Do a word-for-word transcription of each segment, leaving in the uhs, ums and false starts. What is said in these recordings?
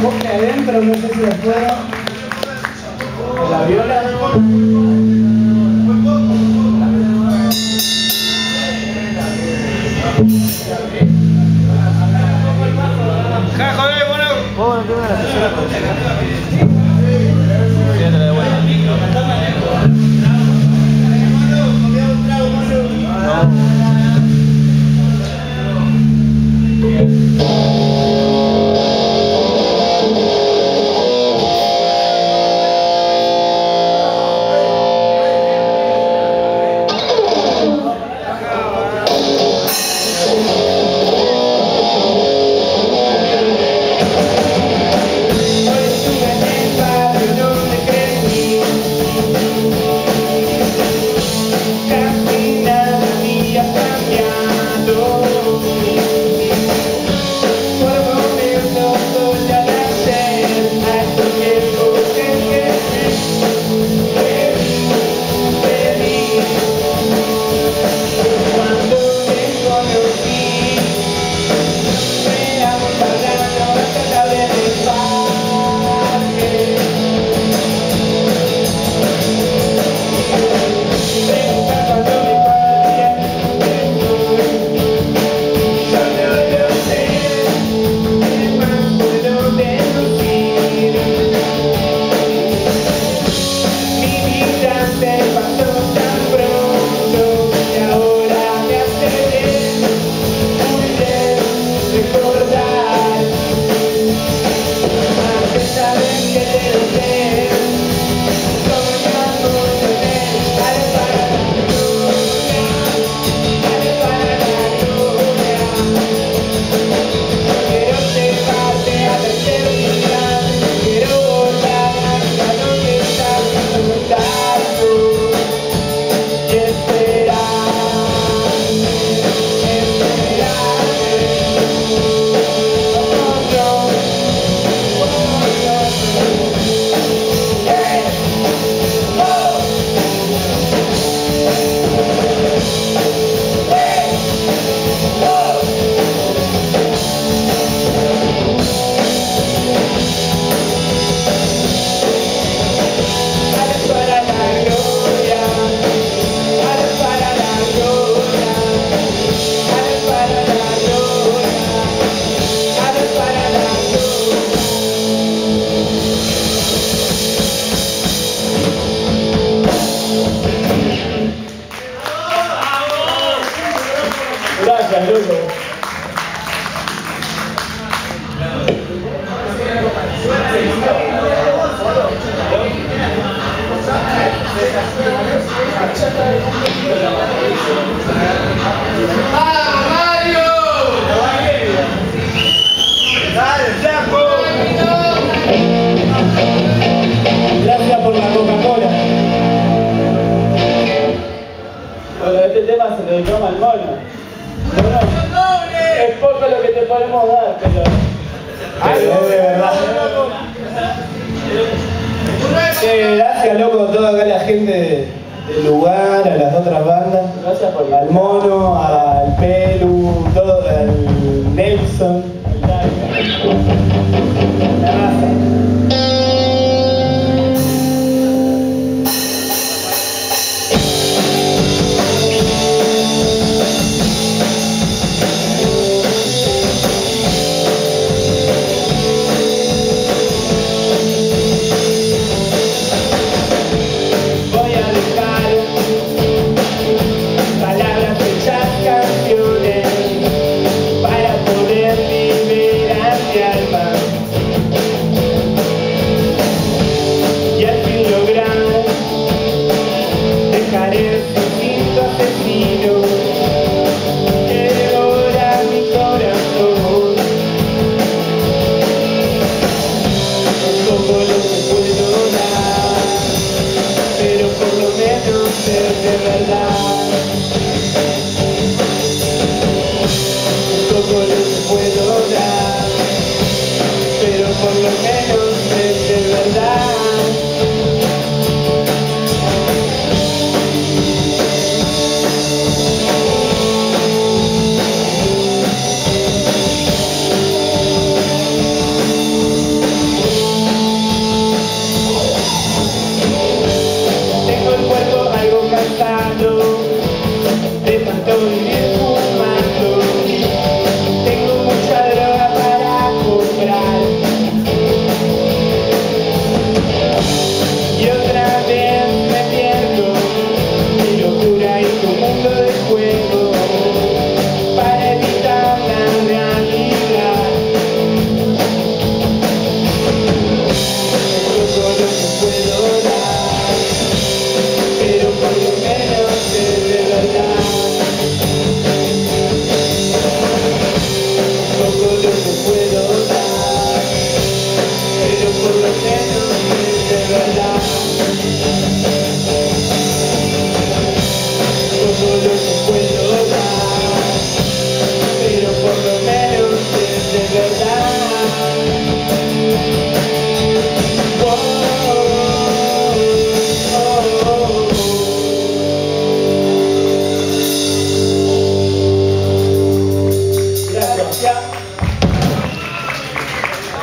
Boque adentro, no sé si afuera. Con la viola. Cajo, eh, bueno. Bueno, primero la tercera canción. Fíjate la de vuelta. No. Gracias, loco. ¡Ah, Mario! ¡Dale, flaco! Gracias por la Coca-Cola. Bueno, este tema se lo dedicamos al mono. Bueno, es poco lo que te podemos dar, pero... Ay, no, de verdad. Sí, gracias, loco, a toda acá la gente del lugar, a las otras bandas. Gracias por al mono, al Pelu, todo, al Nelson, al Dario. La raza.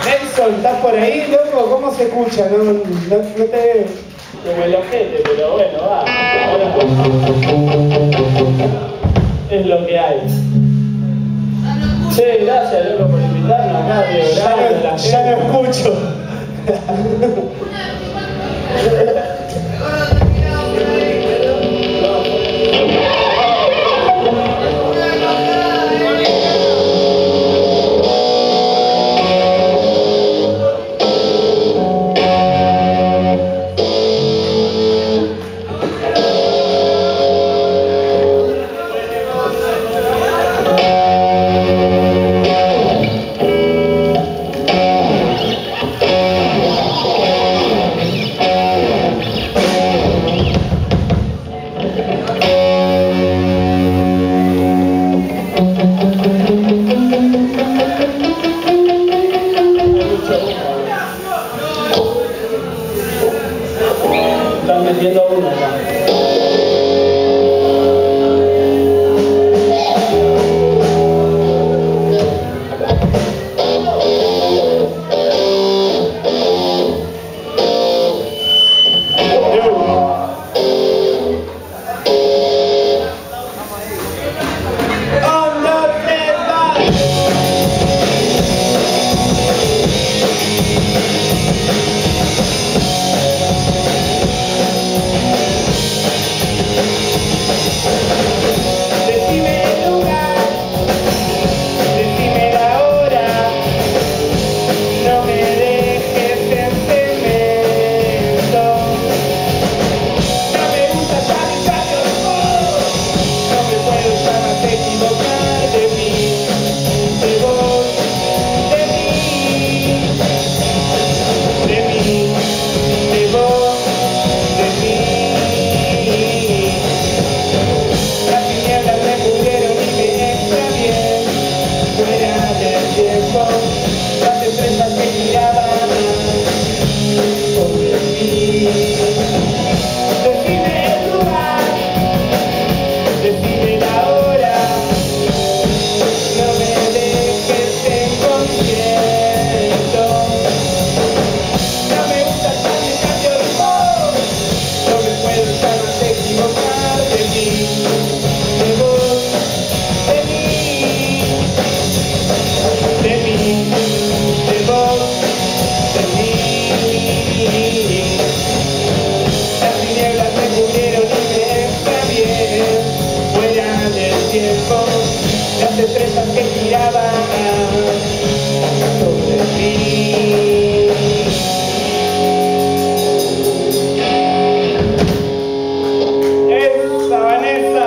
Nelson, ¿estás por ahí, loco? ¿Cómo se escucha? No, no, no te... Como el ojete, pero bueno, va. Ahora es lo que hay. Che, gracias, loco, por invitarnos acá, tío. Ya, no, ya no escucho. Están metiendo uno acá. Las estrellas que giraban sobre mí. Esa Vanessa.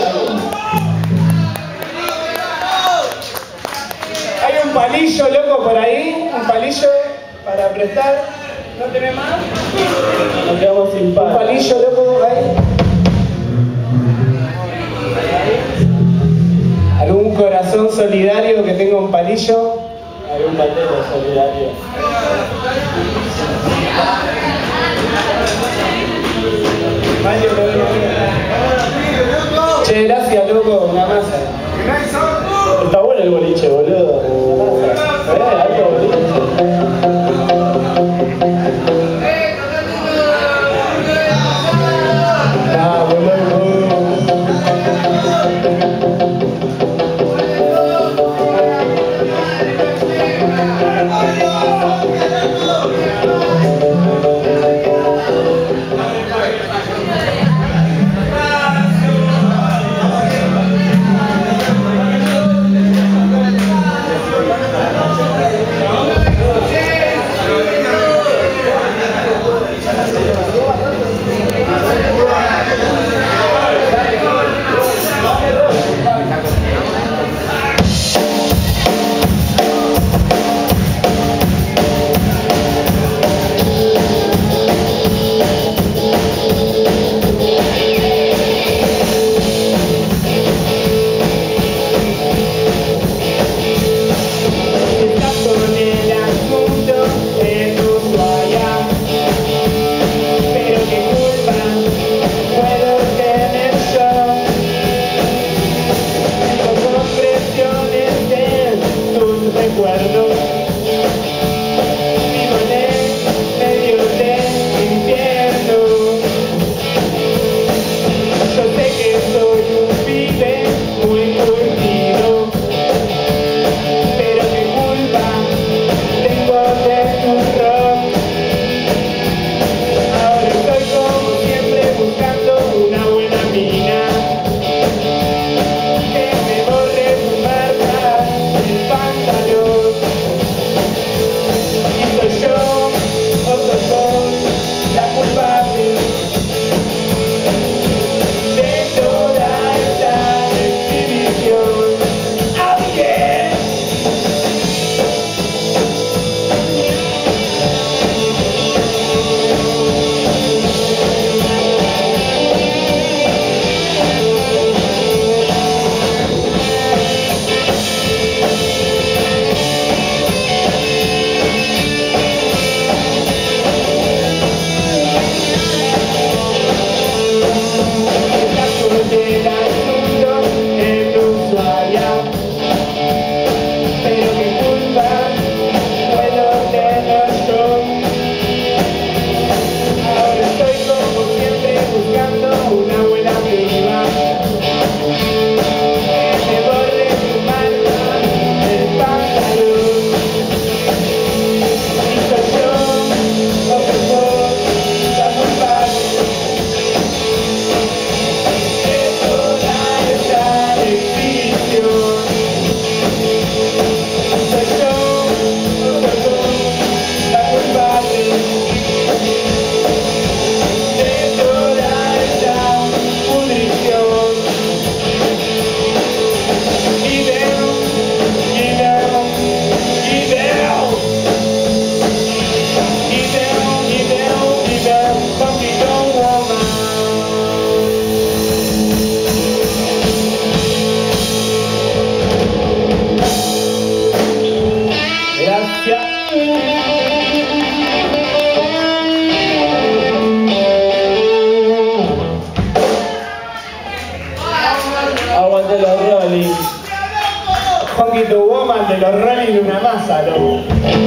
Hay un palillo loco por ahí, un palillo para prestar. ¿No tenés más? Nos quedamos sin palo. Un palillo loco ahí. ¿Algún corazón solidario que tenga un palillo? Algún batero solidario. Mario, no vino bien. Che, gracias, loco, una masa. Está bueno el boliche, boludo. Una masa. ¿Eh? Alto boliche. Ah, boludo. de los Rolling una masa, loco.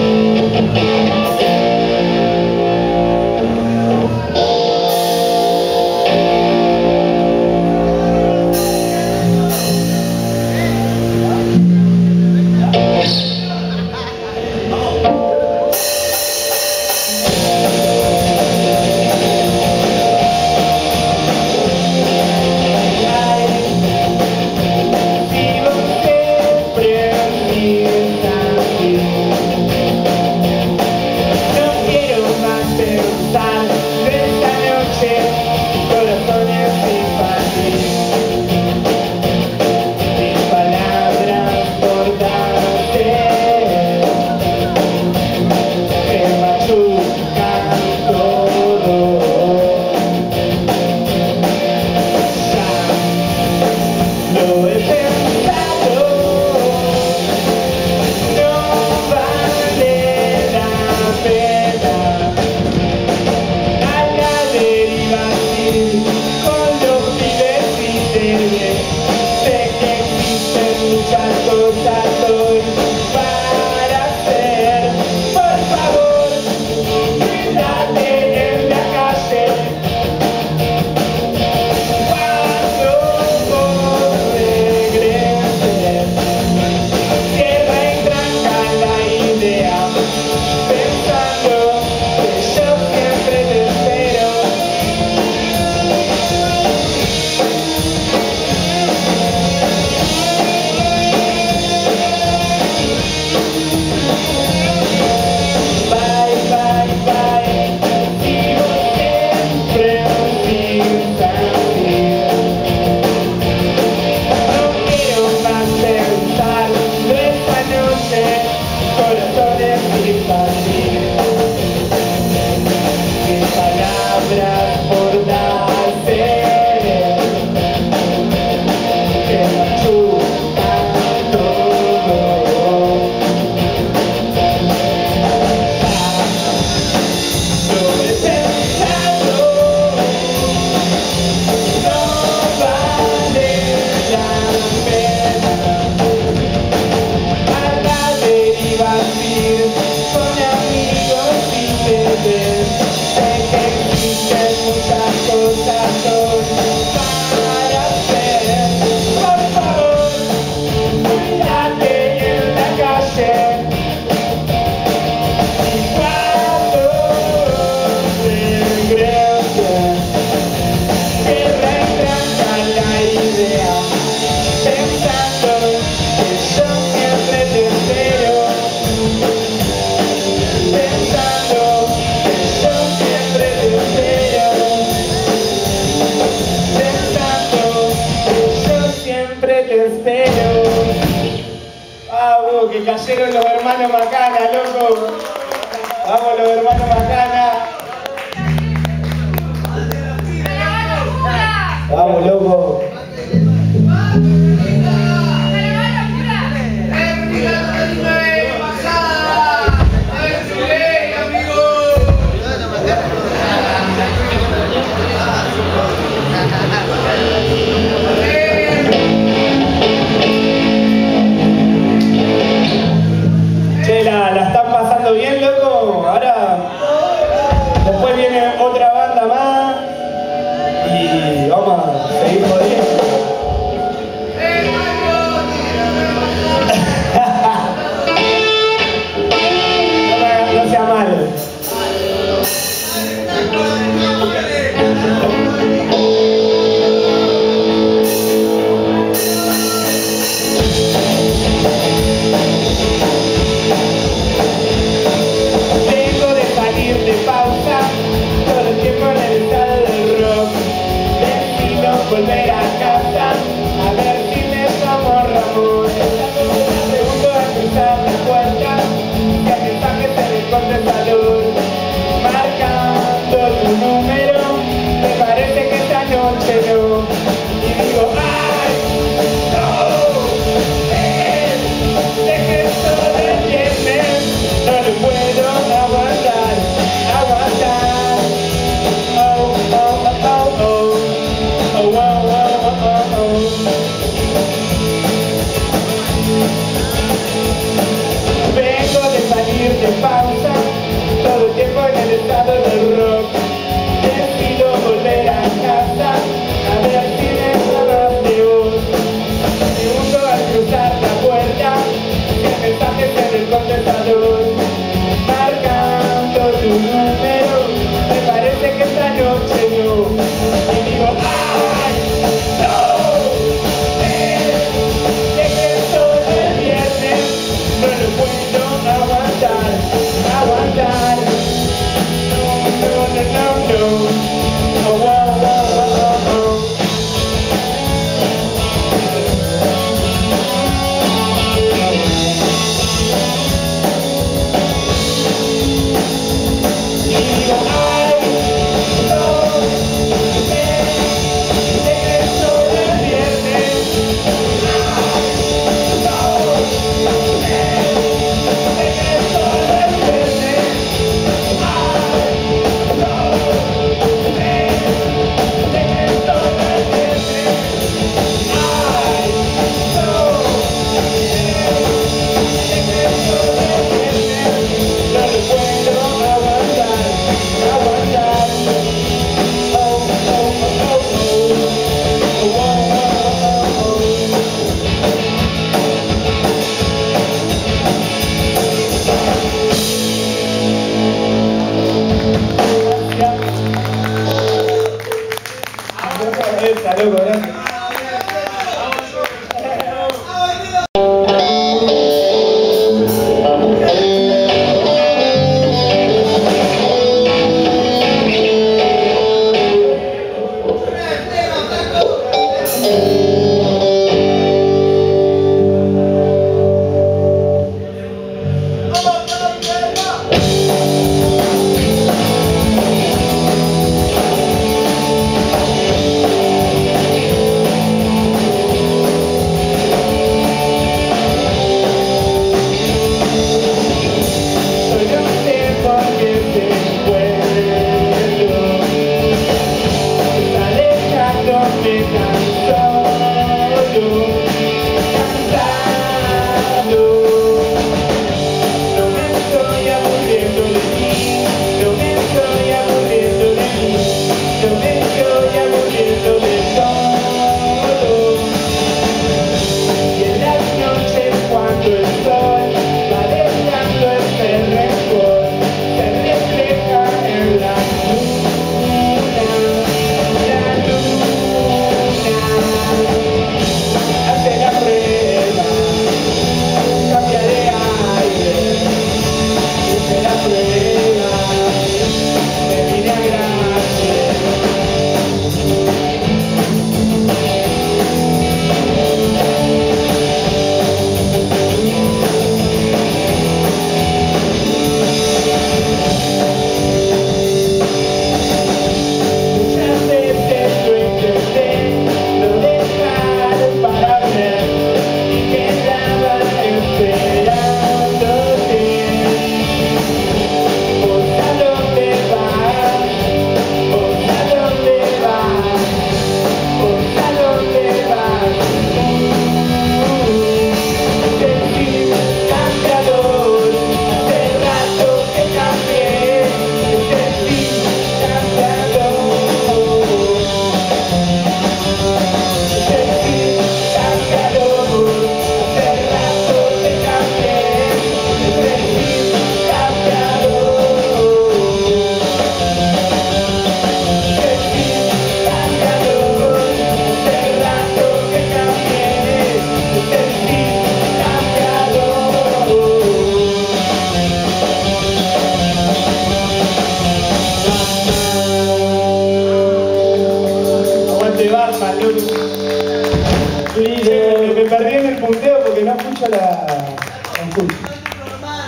Que cayeron los hermanos Macana, loco. Vamos los hermanos Macana. Vamos, loco. La, la están pasando bien, loco. Ahora después viene otra banda más y vamos a seguir jodiendo.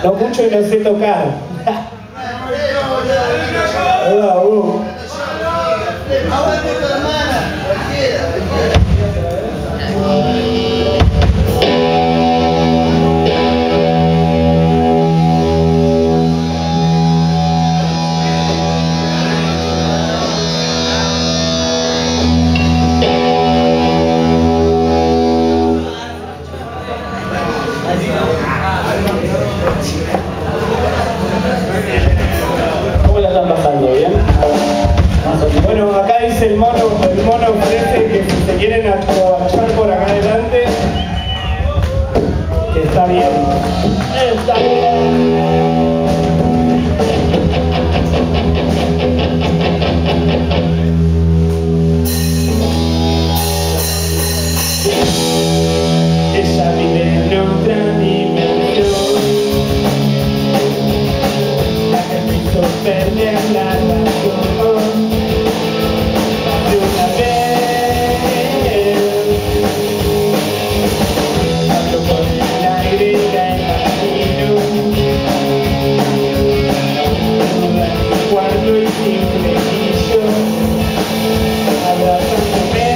No mucho y no sé tocar. Hola, uh. Aguante tu hermana, cualquiera. ¿Cómo la están pasando? ¿Bien? Bueno, acá dice el mono, el mono ofrece que si se quieren aprovechar por acá adelante, que está bien. Está bien. Ella vive en otra dimensión, la que me hizo perder la razón. De una vez hablo con el aire y la imagino, desnuda en mi cuarto y sin flequillo, abrazándome.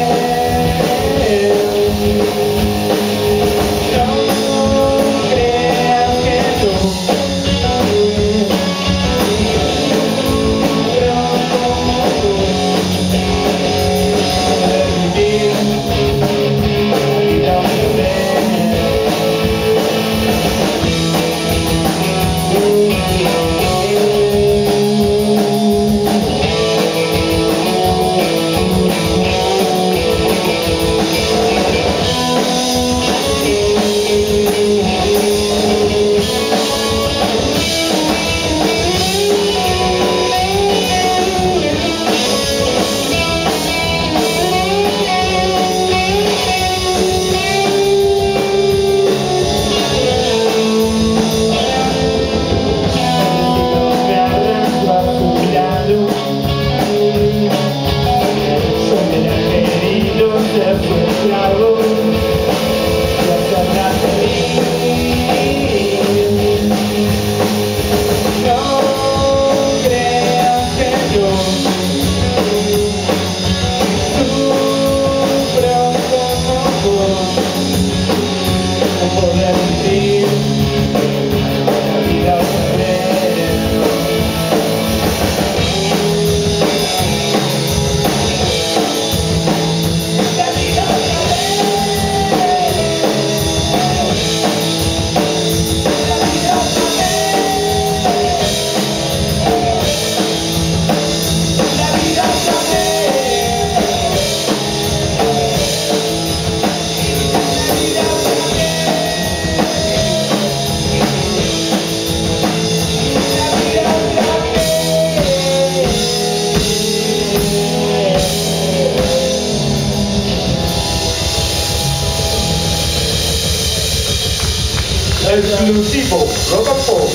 Exclusivo, rock and pop.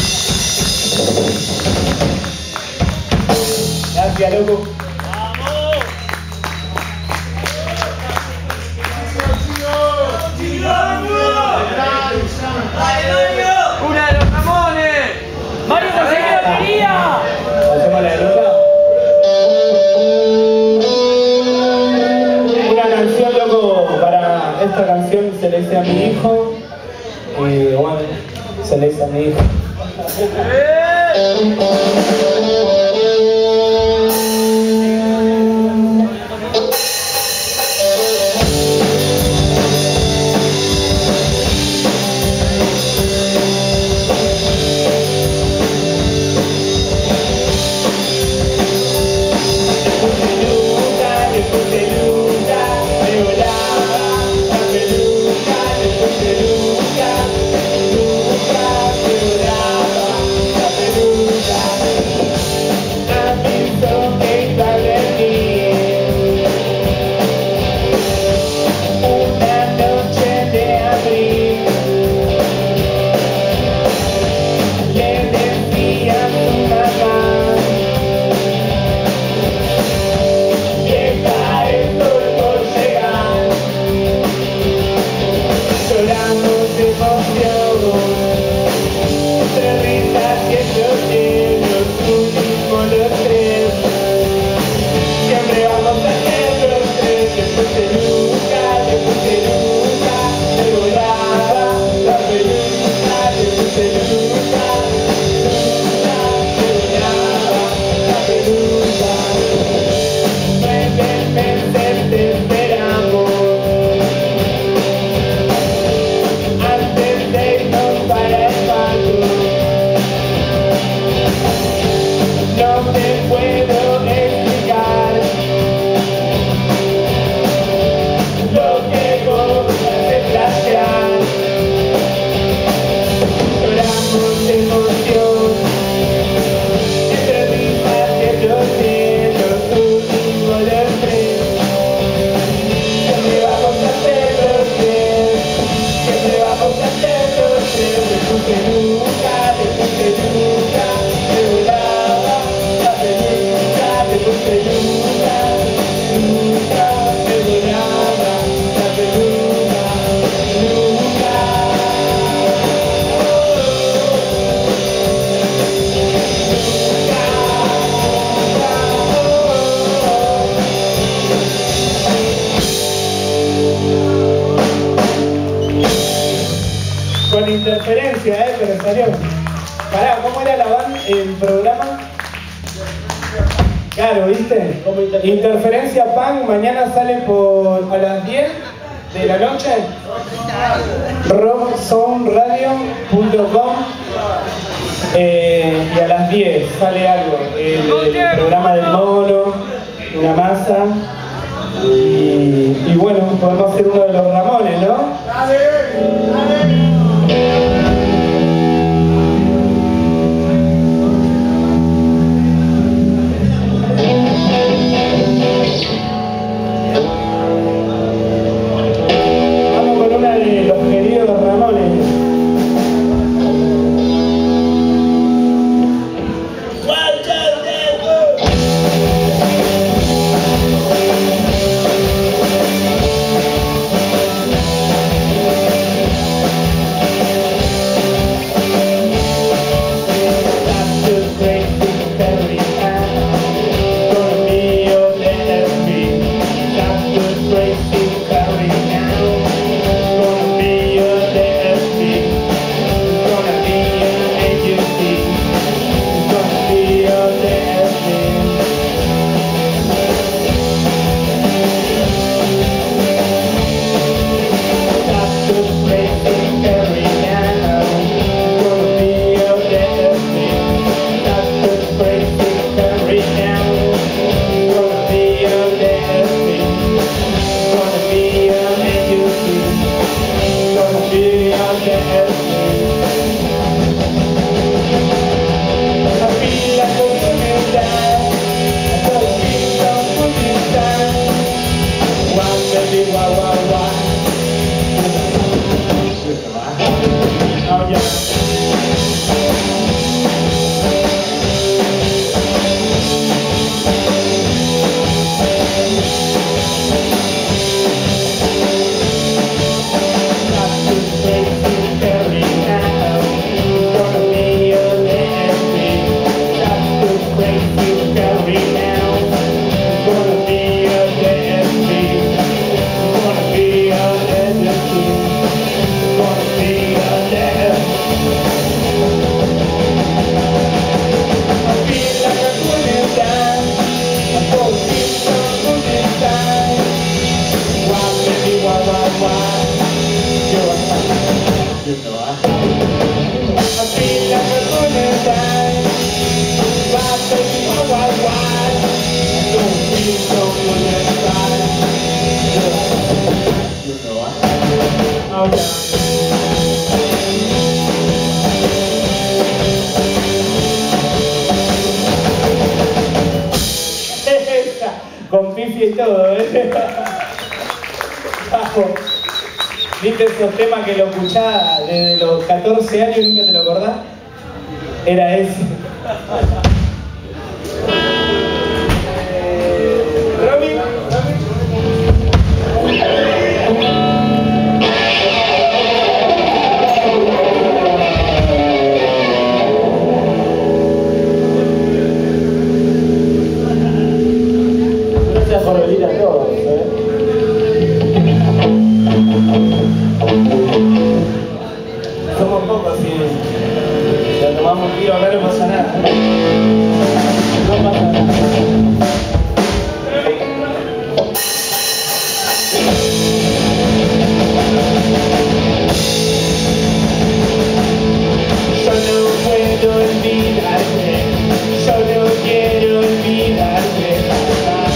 Gracias, loco. ¡Una de los Ramones! ¡Mario consiguió la batería! ¿Hacemos la de loca? Una canción, loco, para esta canción se le hice a mi hijo. Y bueno, se le hizo a mi hijo. Nunca ¿viste? Interferencia Punk, mañana sale por a las diez de la noche. rock sound radio punto com eh, y a las diez sale algo, el, el programa del mono, una masa y, y bueno, podemos hacer uno de los Ramones, ¿no? Con pifi y todo, ¿eh? Bajo. ¿Viste esos temas que lo escuchaba desde los catorce años y nunca te lo acordás? Era ese. Romy, gracias por venir a todos, ¿eh? Somos pocos y lo tomamos un tiro, no pasa nada. No pasa nada. Yo no puedo olvidarte, yo no quiero olvidarte jamás.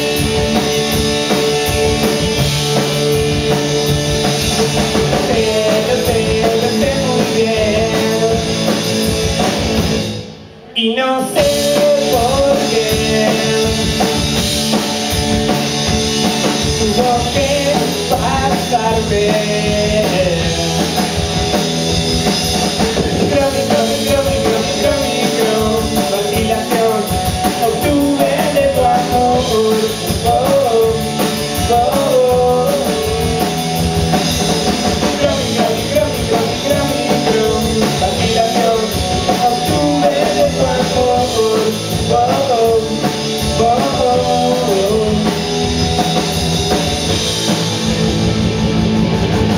Sé, lo sé, lo sé muy bien. Y no sé por qué tuvo que pasarme. Micro, micro, micro, micro, micro, micro, vacilación, obtuve de tu amor. Oh, oh, oh. Micro, micro, micro, micro, micro, micro, vacilación, obtuve de tu amor. Oh, oh, oh, oh.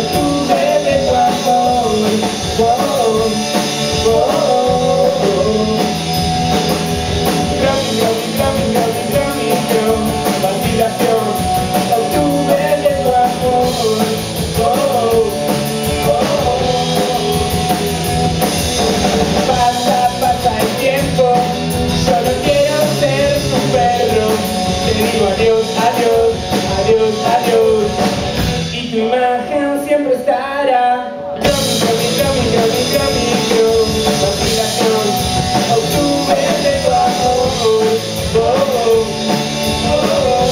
octubre de tu amor. Oh, oh, oh, oh. Grammy, Grammy, Grammy, Grammy, Grammy, Grammy, vacilación, octubre de tu amor. Oh, oh, oh. Pasa, pasa el tiempo, yo no quiero ser tu perro. Te digo adiós, adiós, adiós, adiós. Y tu imagen siempre estará. Grammy, Grammy, Grammy, Grammy, Grammy, Grammy, vacilación, octubre de tu amor. Oh, oh, oh.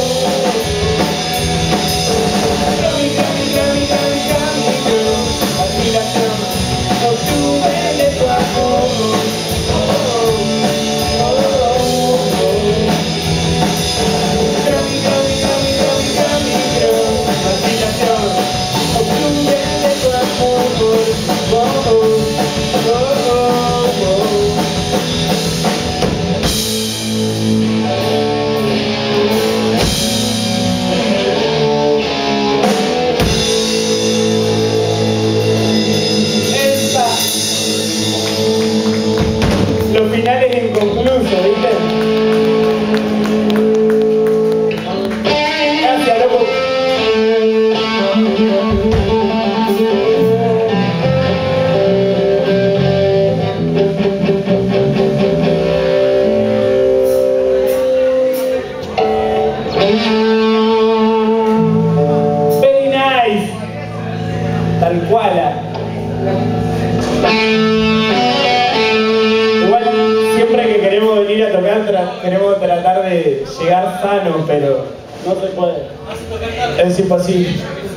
Grammy, Grammy, Grammy, Grammy, Grammy, Grammy, vacilación, octubre de tu amor. Oh, oh, oh, oh. Grammy, Grammy, Grammy, Grammy, Grammy, Grammy, vacilación, octubre de tu amor. Oh, oh, oh, oh, oh. Esta. Los finales inconclusos, ¿viste? Gracias, loco. Very nice. Tal cual. Igual, siempre que queremos venir a tocar, tra queremos tratar de llegar sanos, pero no se puede. Es imposible.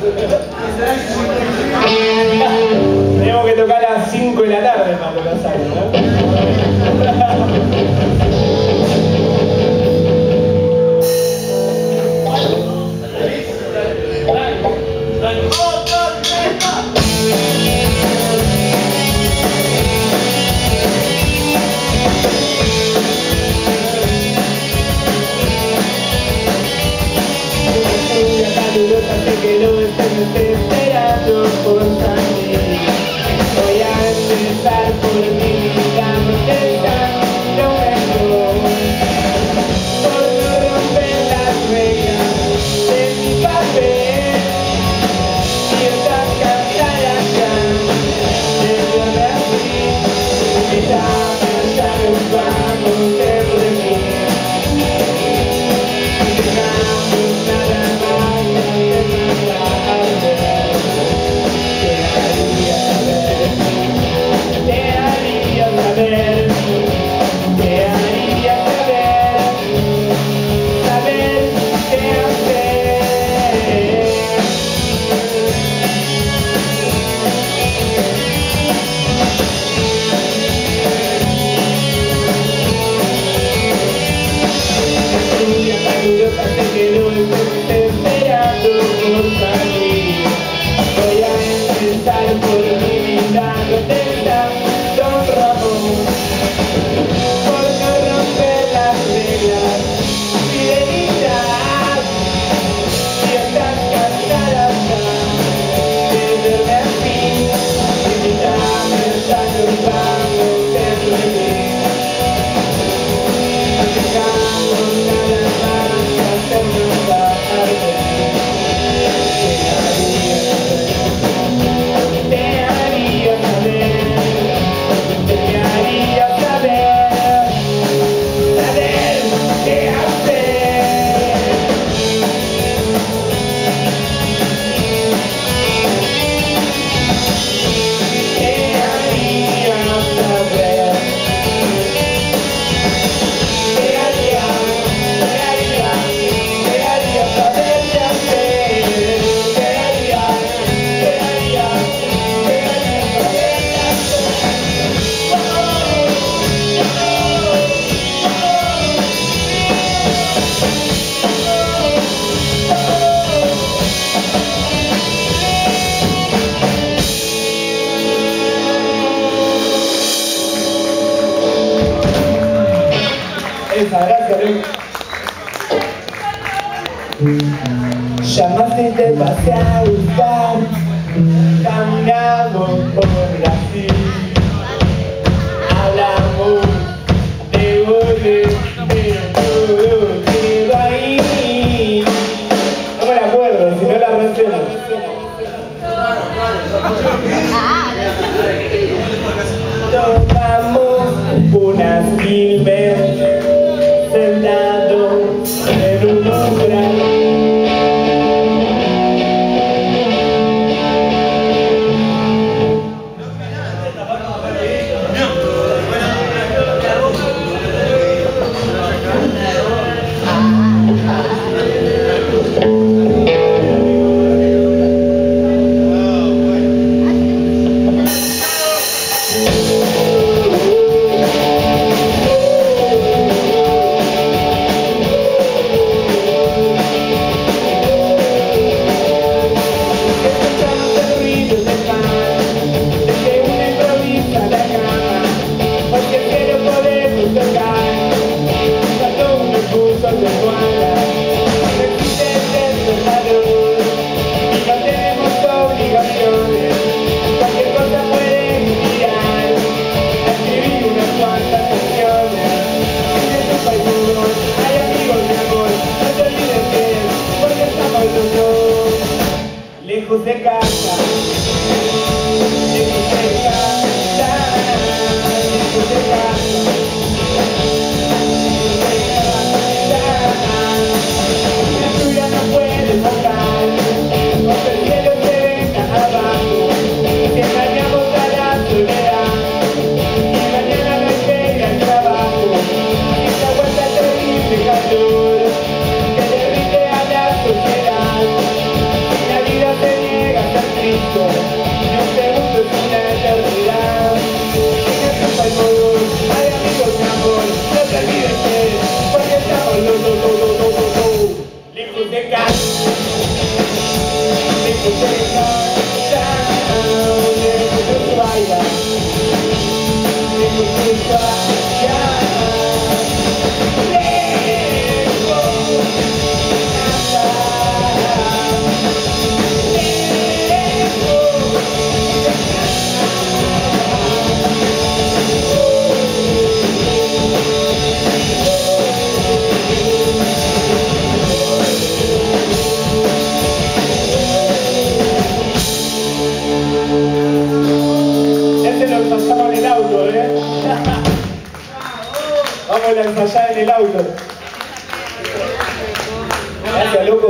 Tenemos que tocar a las cinco de la tarde para tocar sano, ¿no? Sé que no estés esperando por salir. Voy a empezar por mi vida, no te lo mejor. Por no romper las reglas de mi papel. Y estás cansada ya de verme así. Y ya pensando cuando te dormí. Voy a empezar por mi vida, no te da Don Ramón. Por no romper las reglas, fidelidad. Si estás cansada ya de verme así, invítame a los vamos de dormir. No dejamos nada más que hacernos tarde. Gracias, llamaste y te pasé a buscar. caminamos por Brasil, hablamos de goles, pero todo quedó ahí. No me la acuerdo, si no la resuelvo. Tomamos unas Gilbert sentados en un umbral. Lejos de casa, lejos de casa, lejos de casa, la lluvia no puede tocar, porque el cielo se venga abajo, si engañamos a la soledad, y mañana no llega el trabajo, y se aguanta el terrible calor, que derrite a la sociedad. La vida se niega a ser triste, y un segundo es una eternidad. En este palmón hay amigos de amor, no te olvides que, porque estamos los dos, dos, dos, dos, dos, dos, lejos de casa, lejos de casa, lejos de tu baila, lejos de tu baila, lejos de casa. Este lo ensayamos en el auto, ¿eh? Vamos a ensayar en el auto. Gracias, loco.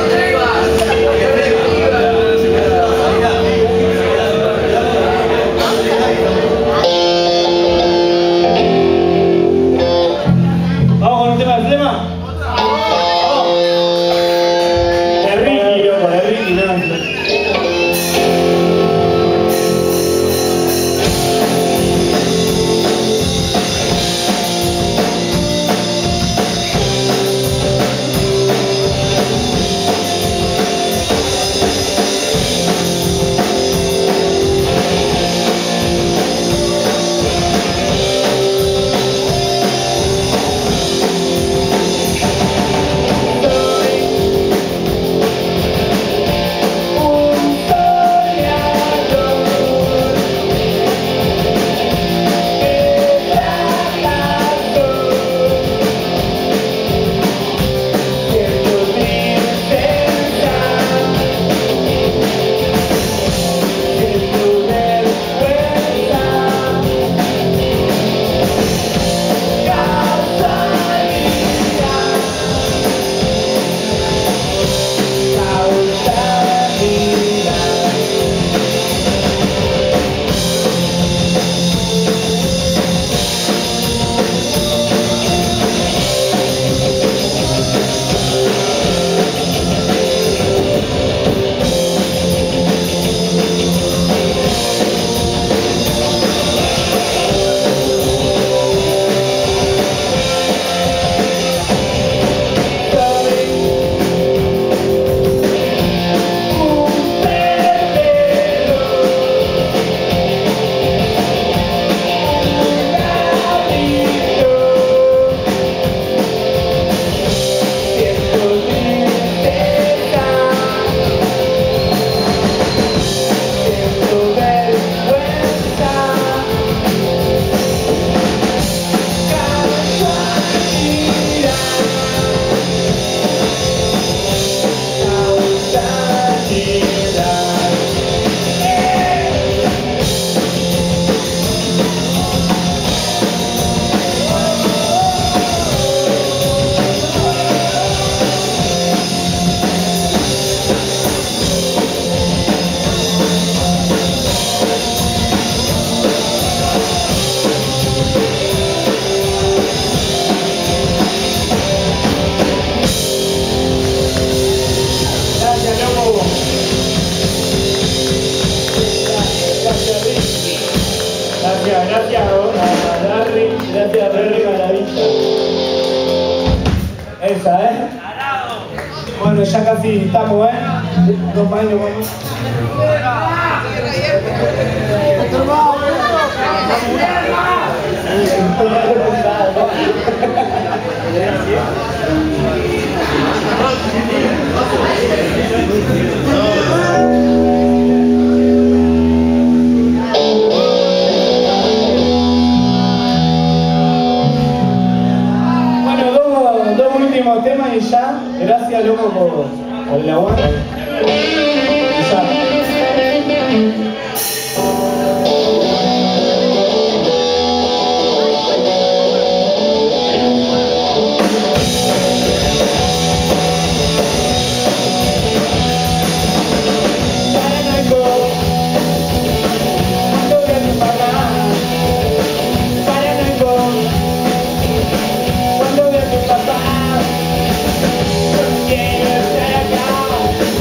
Vamos con un tema de flema. Vamos. De Ricky, loco, de Ricky, no. gracias a Darry, gracias a Darry Maravilla. Esa, ¿eh? Bueno, ya casi estamos, ¿eh? Dos años, vamos. Bueno, dos, dos últimos temas y ya. Gracias, loco, por, por el aguante. Y ya. Cuando veo a tu papá, no quiero estar acá.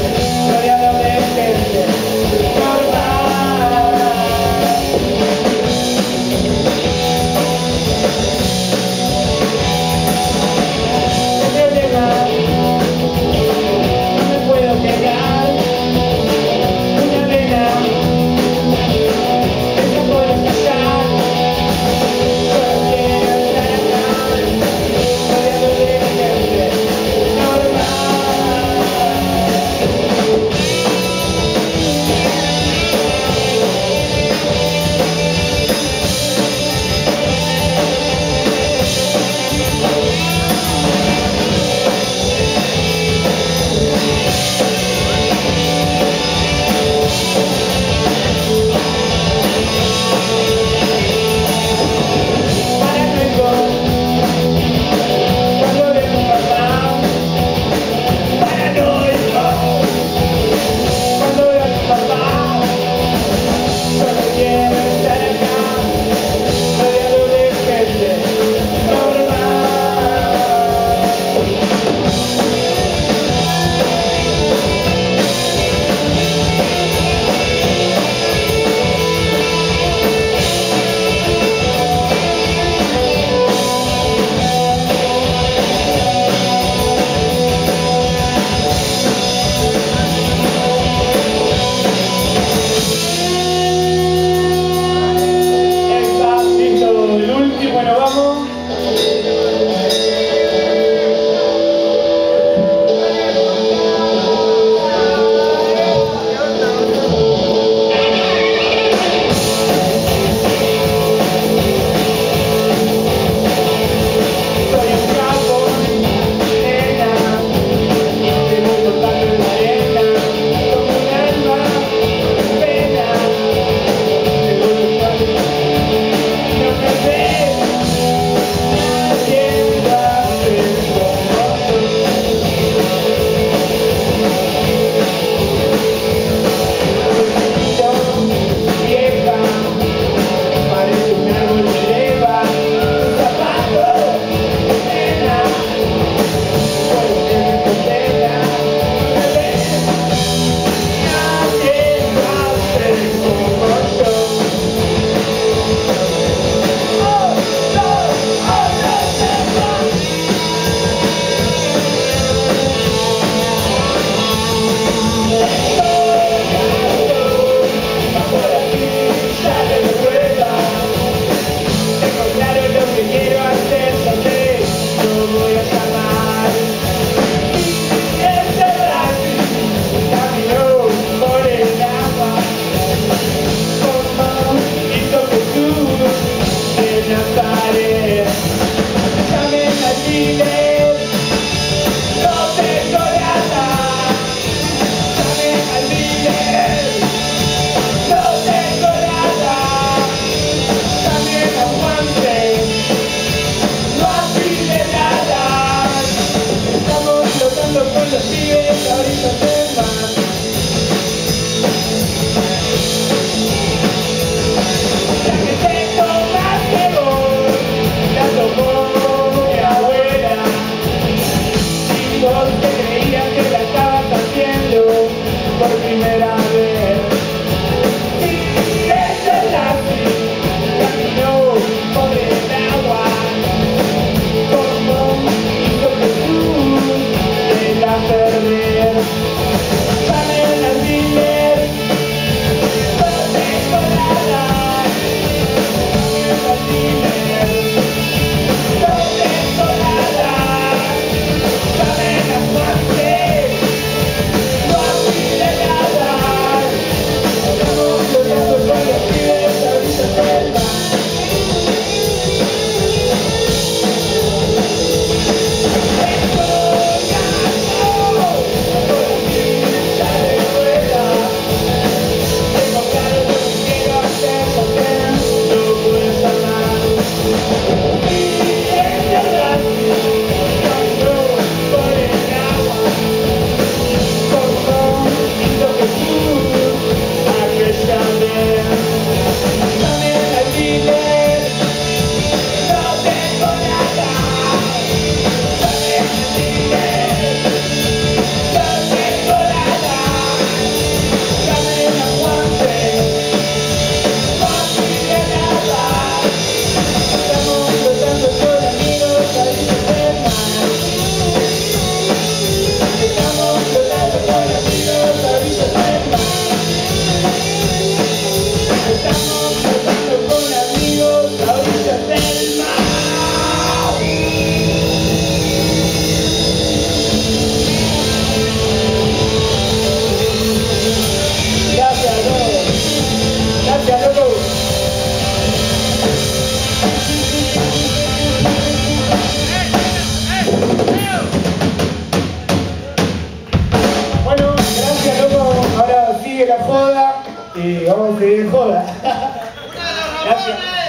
Gracias, loco. Bueno, gracias, loco. Ahora sigue la joda y vamos a seguir joda. Gracias.